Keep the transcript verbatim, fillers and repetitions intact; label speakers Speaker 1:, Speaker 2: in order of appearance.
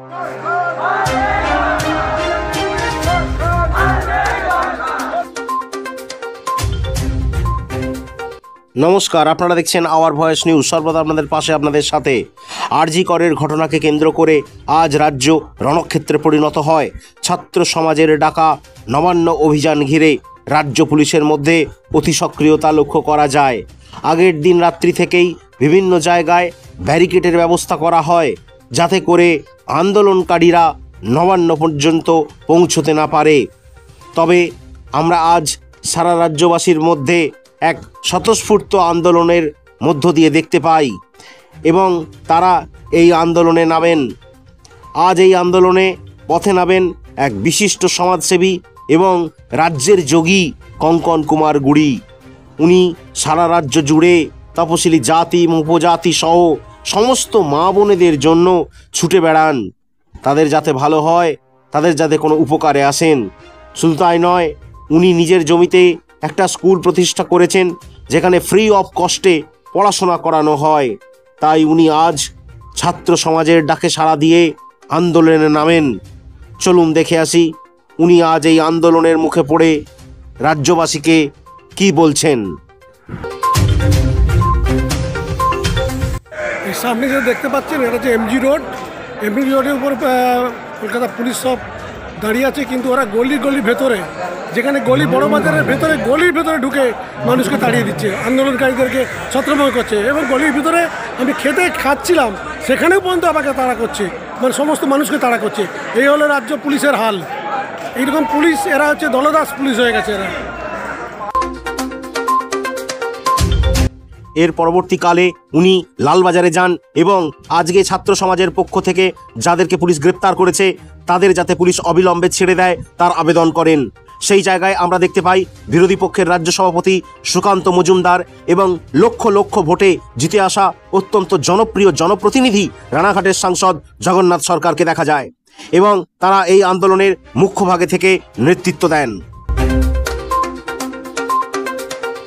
Speaker 1: নমস্কার, আপনারা দেখছেন আওয়ার ভয়েস নিউজ। সর্বদা আপনাদের পাশে, আপনাদের সাথে। আরজি করের ঘটনাকে কেন্দ্র করে আজ রাজ্য রণক্ষেত্রে পরিণত হয়। ছাত্র সমাজের ডাকা নবান্ন অভিযান ঘিরে রাজ্য পুলিশের মধ্যে অতি সক্রিয়তা লক্ষ্য করা যায়। আগের দিন রাত্রি থেকেই বিভিন্ন জায়গায় ব্যারিকেডের ব্যবস্থা করা হয়, যাতে করে আন্দোলনকারীরা নবান্ন পর্যন্ত পৌঁছতে না পারে। তবে আমরা আজ সারা রাজ্যবাসীর মধ্যে এক স্বতঃস্ফূর্ত আন্দোলনের মধ্য দিয়ে দেখতে পাই এবং তারা এই আন্দোলনে নামেন। আজ এই আন্দোলনে পথে নামেন এক বিশিষ্ট সমাজসেবী এবং রাজ্যের যোগী কঙ্কন কুমার গুড়ি। উনি সারা রাজ্য জুড়ে তপশিলি জাতি উপজাতি সহ সমস্ত মা বোনেদের জন্য ছুটে বেড়ান, তাদের যাতে ভালো হয়, তাদের যাতে কোনো উপকারে আসেন। শুধু তাই নয়, উনি নিজের জমিতে একটা স্কুল প্রতিষ্ঠা করেছেন, যেখানে ফ্রি অফ কস্টে পড়াশোনা করানো হয়। তাই উনি আজ ছাত্র সমাজের ডাকে সাড়া দিয়ে আন্দোলনে নামেন। চলুন দেখে আসি উনি আজ এই আন্দোলনের মুখে পড়ে রাজ্যবাসীকে কি বলছেন।
Speaker 2: সামনে যে দেখতে পাচ্ছেন, এটা হচ্ছে এমজি রোড। এমজি রোডের উপর কলকাতা পুলিশ সব দাঁড়িয়ে আছে, কিন্তু ওরা গলি গলি ভেতরে, যেখানে গলি বড় বাজারের ভেতরে গলির ভেতরে ঢুকে মানুষকে তাড়িয়ে দিচ্ছে, আন্দোলনকারীদেরকে ছত্রভঙ্গ করছে। এবং গলির ভিতরে আমি খেতে খাচ্ছিলাম, সেখানেও পর্যন্ত আমাকে তাড়া করছে, মানে সমস্ত মানুষকে তাড়া করছে। এই হলো রাজ্য পুলিশের হাল। এইরকম পুলিশ, এরা হচ্ছে দলদাস পুলিশ হয়ে গেছে এরা।
Speaker 1: এর পরবর্তীকালে উনি লালবাজারে যান এবং আজকে ছাত্র সমাজের পক্ষ থেকে যাদেরকে পুলিশ গ্রেপ্তার করেছে তাদের যাতে পুলিশ অবিলম্বে ছেড়ে দেয় তার আবেদন করেন। সেই জায়গায় আমরা দেখতে পাই বিরোধী পক্ষের রাজ্য সভাপতি সুকান্ত মজুমদার এবং লক্ষ লক্ষ ভোটে জিতে আসা অত্যন্ত জনপ্রিয় জনপ্রতিনিধি রানাঘাটের সাংসদ জগন্নাথ সরকারকে দেখা যায় এবং তারা এই আন্দোলনের মুখ্য ভাগে থেকে নেতৃত্ব দেন।